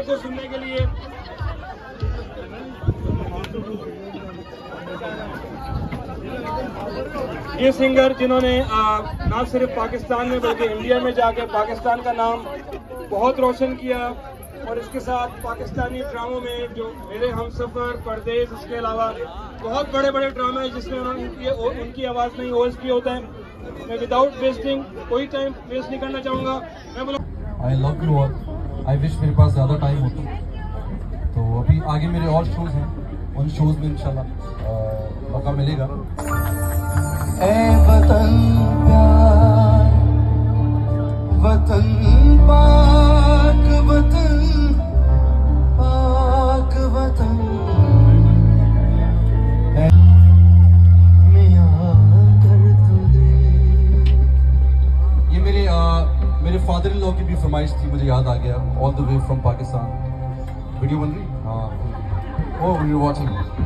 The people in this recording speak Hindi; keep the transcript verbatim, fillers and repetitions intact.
को सुनने के लिए। ये सिंगर जिन्होंने ना सिर्फ पाकिस्तान में बल्कि इंडिया में जाके पाकिस्तान का नाम बहुत रोशन किया, और इसके साथ पाकिस्तानी ड्रामों में जो मेरे हमसफर, परदेश, इसके अलावा बहुत बड़े बड़े ड्रामे हैं जिसमें उन्होंने उनकी, उनकी आवाज़ में ओएस किया होता है। मैं विदाउट वेस्टिंग कोई टाइम वेस्ट नहीं करना चाहूँगा। मैं बोला I love you all. I wish मेरे पास ज़्यादा टाइम होता, तो अभी आगे मेरे और शोज हैं, उन शोज में इंशाल्लाह मौका मिलेगा। ए वतन प्यार, वतन पाक, वतन पाक, वतन ये मेरे आ, मेरे फादर इन लॉ की भी फरमाइश थी, मुझे याद आ गया। All the way from Pakistan video बन रही। हाँ, ओह यू आर वाचिंग।